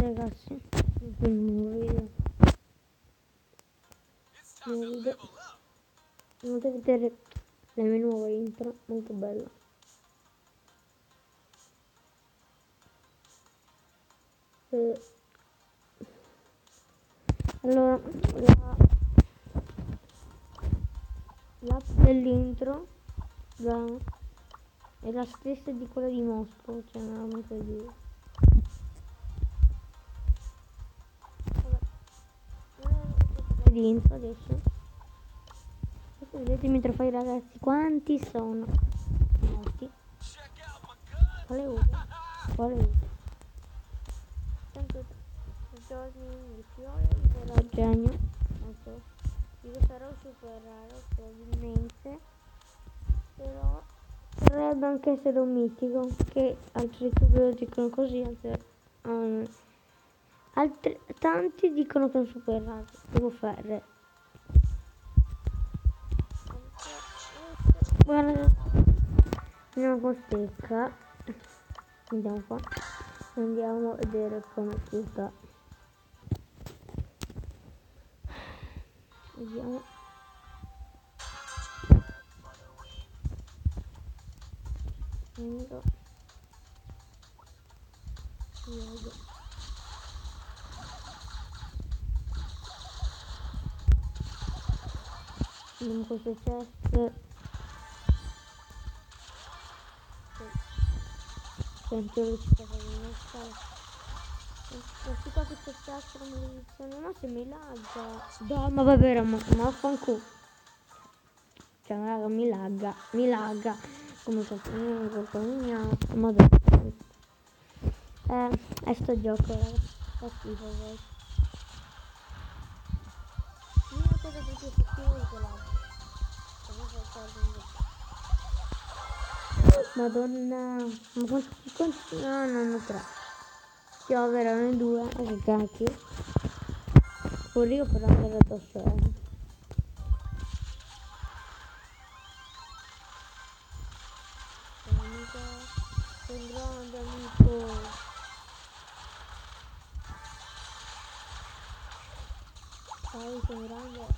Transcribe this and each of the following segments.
ragazzi, un nuovo video. Potete vedere la mia nuova intro, molto bella. Allora, l'app dell'intro è la stessa di quella di Mosco, cioè non ho per dire. Di intro adesso vedete mentre fai, ragazzi, quanti sono molti. Quale uso? Tanto giorni di fiore libero genio. Ok, io sarò super raro probabilmente, però potrebbe anche essere un mitico, che altri youtuber dicono così, tanti dicono che è un super raro. Devo fare, guarda, una postecca. Andiamo qua, andiamo a vedere come si sta. Vediamo. Vediamo questo chest. Sento che ci sta facendo una scala. Questi qua che c'è chest come edizione, ma se mi lagga. No, ma vabbè, ma fanculo. Cioè, raga, mi lagga. Come colpa mia. Madonna. Sto gioco, raga. Fa schifo, voi. L'unica cosa che ti fa schifo è che lagga. Madonna, ma quanti no, hanno 3. Piovere erano 2, che cacchio. Pure io per andare addosso. Sei un grande amico. Sei un grande.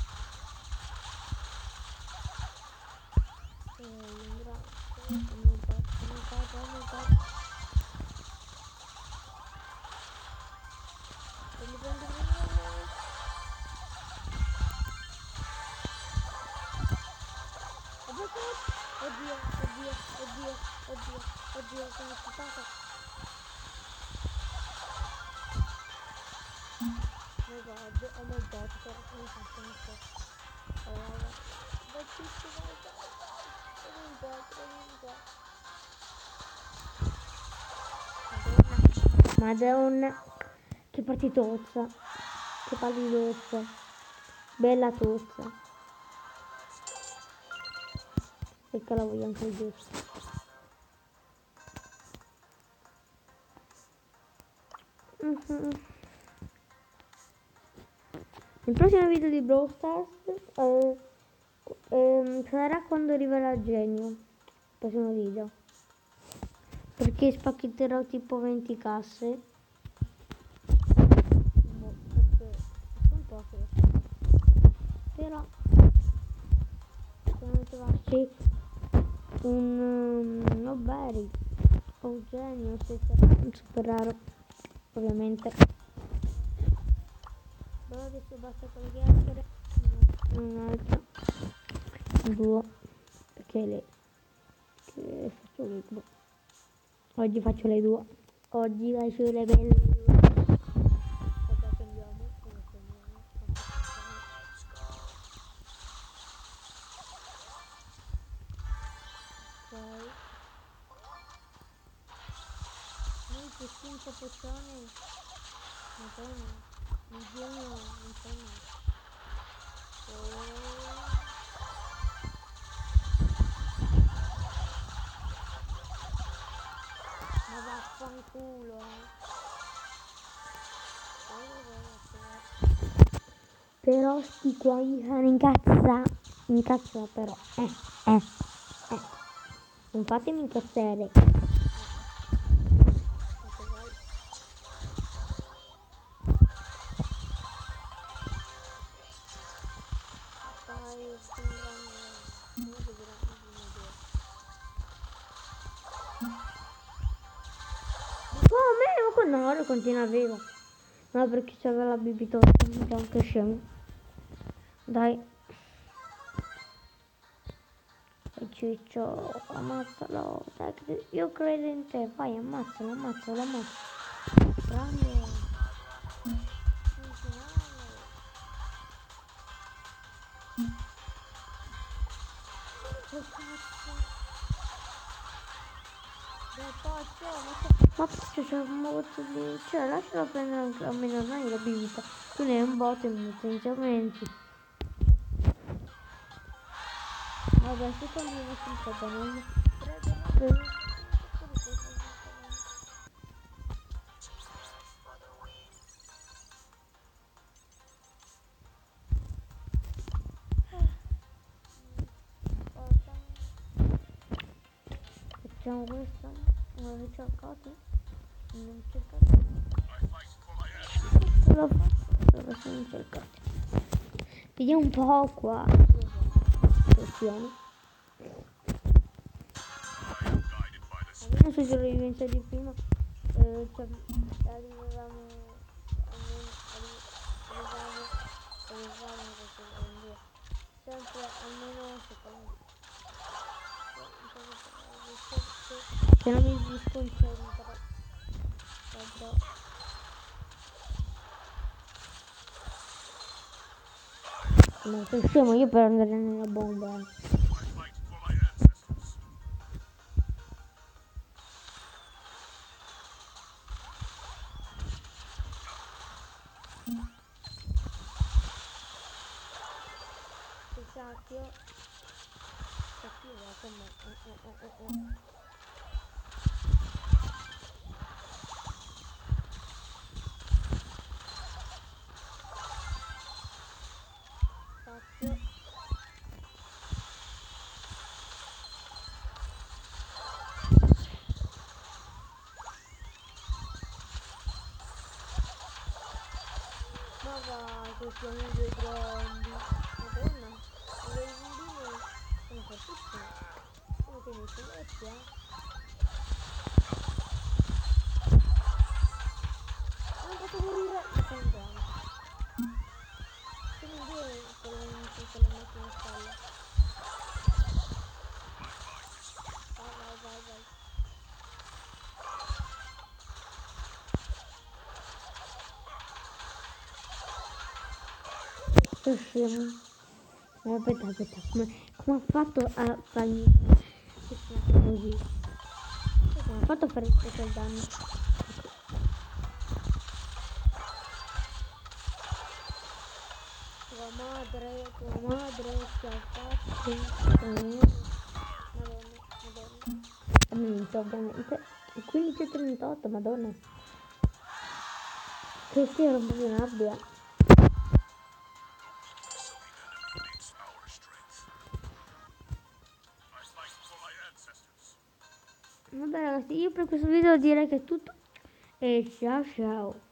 Oddio, come si passa? Oh my god, cosa mi faccio un po'? Allora, Madonna, che partitozza, che pallidozza, bella tozza. Perché la voglio anche io. Il prossimo video di Brawl Stars sarà quando arriverà Genio. Il prossimo video. Perché spacchetterò tipo 20 casse. Perché sono poche. Però devono trovarci un Nobody o Genio, se sarà un super raro, ovviamente. Però adesso basta con le chiacchiere. Un'altra. Duo. Perché le faccio le due. Oggi faccio le due. Oggi faccio le belle due. Aspetta, andiamo. Ok. Noi che 5 pozioni. Madonna. Mi viene un po'. Ma vaffanculo. Però sti qua incazza però. Non fatemi incazzare. no, lo continua vivo. No, perché c'aveva la bibitola, siamo anche scemi. Dai. E Ciccio, ammazzalo. Dai, io credo in te. Vai, ammazzalo. Grande. Che cazzo? Ma c'è un botto di... Cioè, lascialo prendere anche almeno noi la bibita. Tu ne hai un botto in potenziamenti. Vabbè, se cammino sul padrone. Prego. Facciamo questo. L'ho ricercato. Non cercato. Ce l'ho fatto. Dove sono cercati? Vediamo un po' qua. Questione. Almeno se sopravvivenza di prima. Arrivavamo sempre almeno un secondo. Se non mi sconcentro. No, sei scemo io per andare nella bomba. Cacchio. Ma va, che siamo due grandi. Madonna, due bambini sono fortissimi. Come che mi vecchi, non posso morire, ma sono grande. Sono due con la macchina in spalla. Vai. Sto scemo. Aspetta, come ha fatto a farmi così? Come ha fatto a fare tutto il danno? Tua madre ci ha fatto Madonna. Ovviamente. 15:38, madonna. Che sia roba di rabbia. Vabbè ragazzi, io per questo video direi che è tutto e ciao.